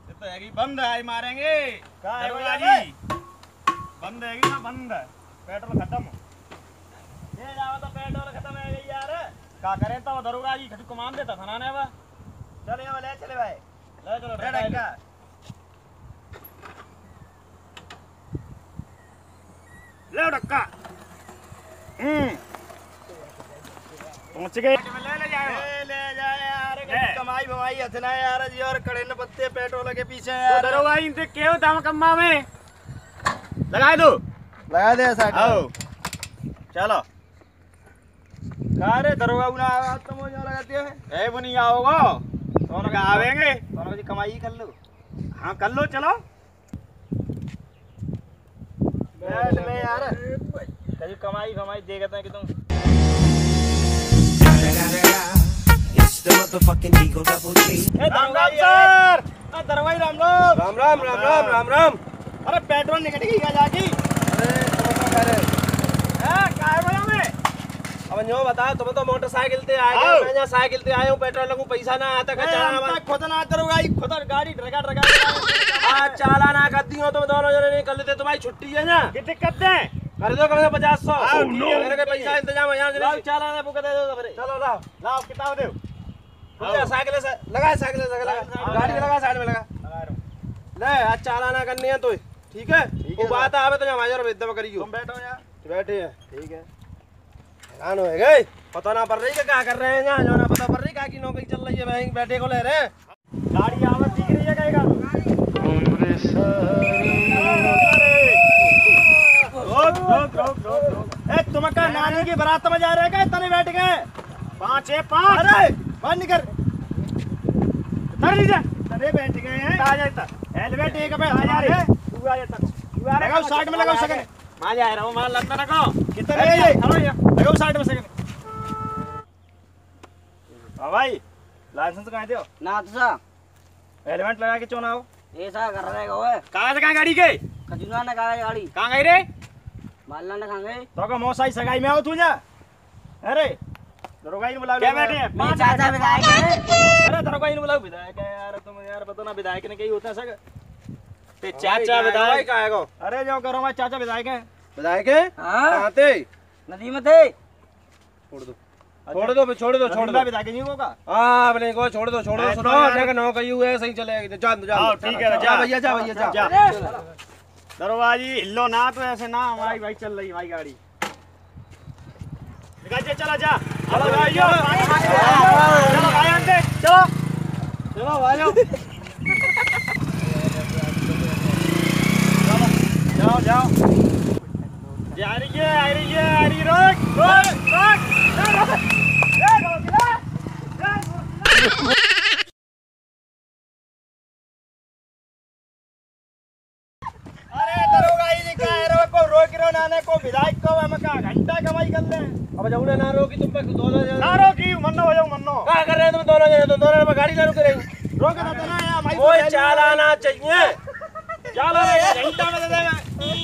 तो हैगी बंद है, मारेंगे दरोगा जी। बंद हैगी ना, बंद है, पेट्रोल खत्म। ये जाओ तो पेट्रोल खत्म है यार। का करे तो दरोगा जी खटू कमान देता था ना बा। चले अब ले चले भाई, ले चलो डक्का ले डक्का। पहुंच गए। ले जाए यार, कमाई भमाई हथना यार जी। और कड़े न पत्ते पेट्रोल के पीछे यार। दरोगा इनसे क्यों दाम कम्मा में लगा दो, लगा दे साइड। आओ चलो। अरे दरोगा उना तुम जो लगाते हो ए वो नहीं आओगे तो ना आवेंगे तो ना कमाई कर लो। हाँ कर लो, चलो बैठ में यार। कभी कमाई भमाई देखते हैं कि तुम। राम सर, दरोगा राम लोग। राम राम राम राम राम राम। अरे पेट्रोल निकल गई जाके। अब जो बता, तुम तो मोटरसाइकिल से आए, मैं यहाँ साइकिल से आया हूँ। पेट्रोल लगू पैसा ना आता का चालाना खुद ना दरोगा खुद गाड़ी ड्रगा ड्रगा आज चालाना कर दी हो तुम दोनों जने। नहीं कर लेते, तुम्हारी छुट्टी है ना। कितने करते हैं? कर दो, कम से 50-100 मेरे के पैसा इंतजाम है यहाँ। लाओ चालाना बुक दे दो फिर। चलो लाओ लाओ किताब दो। साइकिल से लगा, साइकिल से लगा, गाड़ी में लगा, साइड में लगा। ले आज चालाना करनी है तो ठीक है। वो बात आवे तो हमारे विद्या करियो। तुम बैठो यार। बैठे हैं, ठीक है। हैरान हो गए, पता ना पड़ रही है क्या कर रहे हैं यहाँ। जो ना पता पड़ रही क्या की नौकरी चल रही है, वहीं बैठे को ले रहे हैं। गाड़ी आवाज दिख रही है कहेगा। तुम क्या नानी की बारात में जा रहे हैं? इतने बैठ गए 5 है 5। अरे बाहर निकल, अरे बैठ गए हैं। आ जाता हेलमेट एक पे आ जा रहे। तू आ जाता, तू आ लगाओ साइड में, लगाओ सेकंड। मैं जा रहा हूं, मैं लंदन रखो। कितने है? चलो ये लगाओ साइड में सेकंड। हां भाई, लाइसेंस कहां दे हो? ना तो सा हेलमेट लगा के चोना हो। ऐसा कर रहा है ओए। कहां से गाड़ी के? खजुना ने कहा गाड़ी कहां गई रे? मालना ने कहां गई? तो का मौसाई सगाई में आओ तू जा। अरे दरोगा ही बुला, क्या बैठे हैं? मेरे चाचा विधायक है। अरे दरोगा ही बुलाओ। विधायक है यार, तुम यार बताओ ना विधायक ने कहीं होता है सग ते चाचा विधायक का आएगा। अरे जाओ करो, हमारे चाचा विधायक है। विधायक है कहां थे? नदी में थे। छोड़ दो, छोड़ दो, छोड़ दो, छोड़ दो। विधायक नहीं होगा। हां अपने को छोड़ दो, छोड़ दो। सुनो देखो नौ कही हुए सही चलेगा। जा जा, आओ ठीक है, जा भैया, जा भैया, जा। दरोगा जी हिलो ना, तो ऐसे ना। हमारी भाई चल रही भाई गाड़ी। चला जा, चलो भाइयों, चलो भाई अंदर चलो, चलो भाइयों, जाओ जाओ। जा रही है, आ रही है, आ रही। रोक रोक रोक। अरे दरोगा जी कह रहे हो को रोक रहे हो नाने को विधायक को हम का घंटा कमाई कर ले। अब जब उन्हें ना रोकी तुम पे दोनों जने ना रोकी मन्नो हो जाओ मन्नो। क्या कर रहे हो तुम दोनों जने? तुम दोनों में गाड़ी ना रुक रही। रोक देते ना यार भाई। कोई चालाना चाहिए, चालाना घंटा में दे देगा।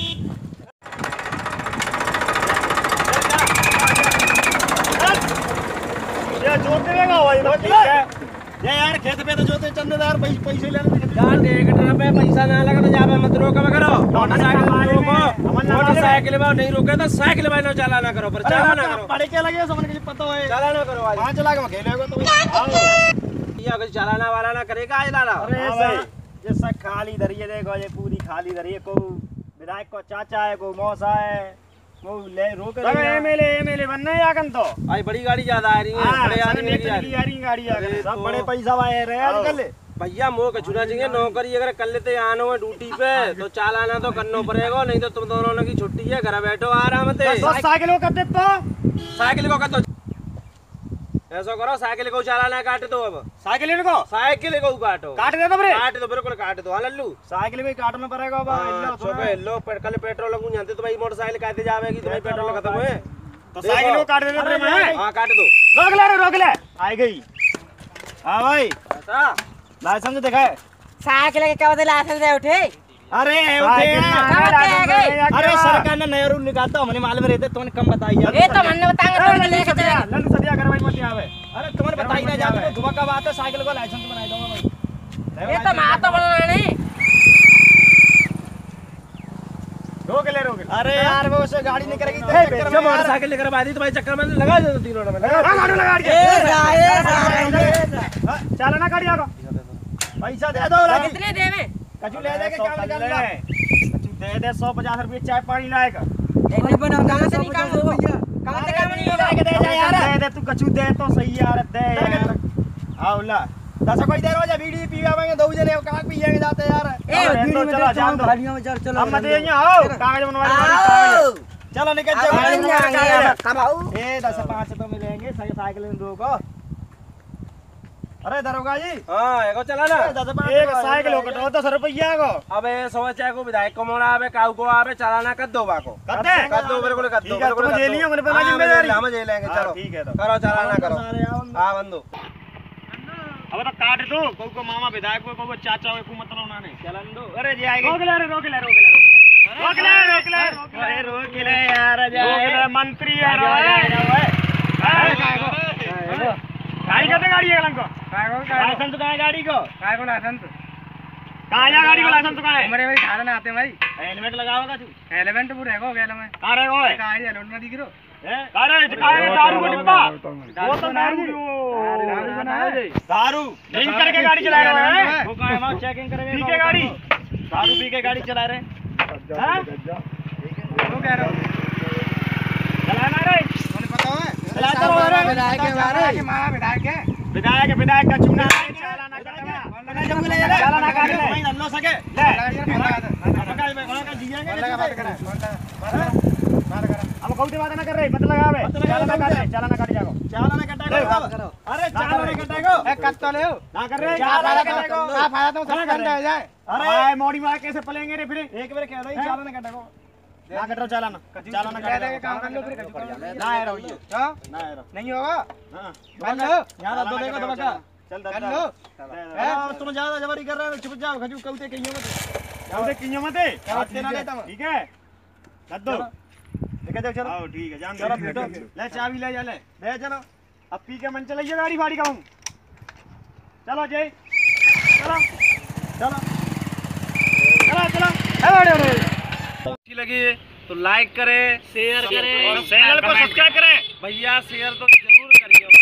ये जोते देगा भाई तो ठीक है। ये यार खेत पे तो जोते चंदेदार पैसे ले लेते यार। एक ट्रक पे पैसा ना लगा तो जा पे मत रोको करो। मोटरसाइकिल में नहीं रोके तो साइकिल में ना चालाना करो, पर चालाना करो। पढ़े क्या लगे समझ के पता है। चालाना करो आज 5 लाख में खेलेगा तो ये अगर चालाना वाला ना करेगा आज लाला। अरे ये सब खाली धरिए देखो, ये पूरी खाली धरिए। को विधायक को चाचा है, को मौसा है, वो ले रोक रहे हैं। एमएलए बनना है आगन तो। आज बड़ी गाड़ी ज्यादा आ रही है, बड़े आदमी की आ रही गाड़ी आगन सब बड़े पैसा वाले रहे आजकल। भैया मोह के चुना चाहिए नौकरी। अगर कर लेते आनो है ड्यूटी पे तो चालाना तो करना पड़ेगा, नहीं तो तुम दोनों की छुट्टी है, घर बैठो आराम से। साइकिल को कर दे तो साइकिल को कर दो। ऐसा करो साइकिल को चालाना काट दो। अब साइकिल को काटो, काट दे दो रे। काट दो, बिल्कुल काट दो। हाँ लल्लू साइकिल भी काटना पड़ेगा। लो कल पेट्रोल लगू जानते तुम्हारी मोटरसाइकिल कहते जाएगी, तुम्हारी पेट्रोल खत्म है तो साइकिल को काट दे दे। हाँ काट दो। रोक ले आई गई। हाँ भाई लाइसेंस दिखा है। साइकिल के क्या बदले लाइसेंस दे उठे। अरे अरे सरकार ने नया रूल निकालता हमने मालूम रहते तुमने कम बताइए। ये तो हमने बताएंगे तो लेके चला। लंड सदिया करवाई मत आवे। अरे तुमने बताई ना जाते तो धुआं का बात है। साइकिल को लाइसेंस बनाई दूंगा भाई। ये तो माता बोलना नहीं। रोक ले। अरे यार वो उससे गाड़ी नहीं करेगी तो चक्कर में मोटरसाइकिल लेकर आ दी तुम्हारे चक्कर में लगा दे तीनों में लगा गाड़ी लगा के चला ना गाड़ी आगा पैसा दे दो कितने देवे कछु ले दे के काम निकाल ला कछु दे दे 150 रुपए चाय पानी लाएगा नहीं बना कहां से निकाल दो कहां से काम नहीं होगा दे जा यार दे दे तू कछु दे तो सही यार दे यार आओ ला दस कोई देर हो जा बीड़ी पीवाएंगे दो जने कहां पिएंगे जाते यार तो चलो जान दो गाड़ियों में चलो हम मत यहां आओ कागज बनवा चलो निकल जाओ कब आऊं ए 10-5 तो मिलेंगे साइकिल में दो को अरे दरोगा जी हां एगो चला ना एक साइकिल हो कटो 10 रुपया को अबे सोचा को विधायक को मोड़ा आवे काऊ को आवे चलाना कर दो बाको कर दे कर दो मेरे को कर दो ठीक है तुम ले लियो मेरे पे जिम्मेदारी हम ले लेंगे चलो ठीक है तो करो चलाना करो हां बंदो अब तो काट दो को मामा विधायक को चाचा को मतलब उन्होंने चलन दो अरे जी आएगा रोक ले यार जा मंत्री है गाड़ी करते गाड़ी है लंको लाइसेंस कहाँ है गाड़ी को लाइसेंस कहाँ है गाड़ी को लाइसेंस कहाँ है हमारे भाई खाना ना आते भाई हेलमेट लगाओगा तू हेलमेट पूरा है गया मैं कहाँ रहेगा ओए कहाँ है लोड ना दिख रो अरे कहाँ है दारू का डिब्बा वो तो दारू ड्रिंक करके गाड़ी चला रहे हैं वो कहाँ है चेकिंग करेंगे पी के गाड़ी दारू पी के गाड़ी चला रहे हैं वो कह रहा हूँ चलाना रे पता है चलाता रहो रे विधायक का चुनाव चालाना करेगा चालाना काट ले नहीं धंधो सके ले हम कौन बात ना कर रहे मत लगावे चालाना काट जाओ चालाना कटाएगो अरे चालाना कटाएगो ए कट तो ले ना कर रहे चालाना कटाएगो आ फायदा तो सस्पेंड हो जाए अरे मोड़ी मार कैसे पलेंगे रे फिर एक बार कह दो चालाना कटाएगो ना कट रहा चालाना दे के काम कर लो फिर ना है रहो हां ना है रहो नहीं होगा हां कर लो यहां दो देखो दबका चल कर लो तुम ज्यादा जबरी कर रहे हो चुप जाओ खजू कौते कहियो मत जाओ कियो मत तेरा नहीं तम ठीक है कर दो लेके जाओ चलो आओ ठीक है जान चलो दो बैठो ले चाबी ले जा ले ले चलो अब पी के मन चलाइए गाड़ी फाड़ी का हूँ चलो जय चलो चलो चलो चलो अच्छी लगी तो लाइक करें शेयर करें और चैनल को सब्सक्राइब करें भैया शेयर तो जरूर करिए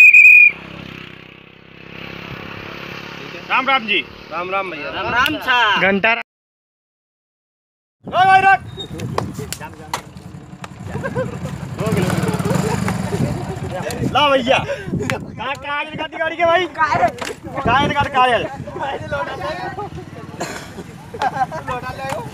राम राम जी राम राम भैया राम था घंटा भाई रख ला भैया कहाँ कागज दिखाती गाड़ी के भाई कागज दिखाते कागज